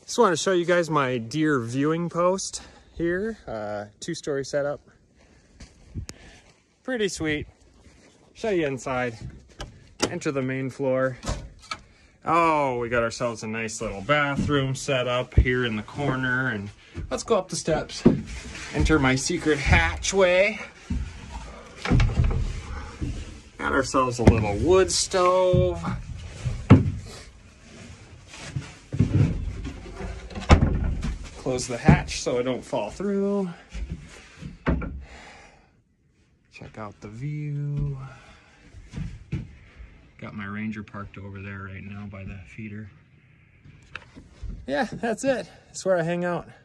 Just want to show you guys my deer viewing post here. 2-story setup. Pretty sweet. Show you inside. Enter the main floor. Oh, we got ourselves a nice little bathroom set up here in the corner, and let's go up the steps. Enter my secret hatchway. Got ourselves a little wood stove. Close the hatch so I don't fall through. Check out the view. Got my Ranger parked over there right now by the feeder. Yeah, that's it. That's where I hang out.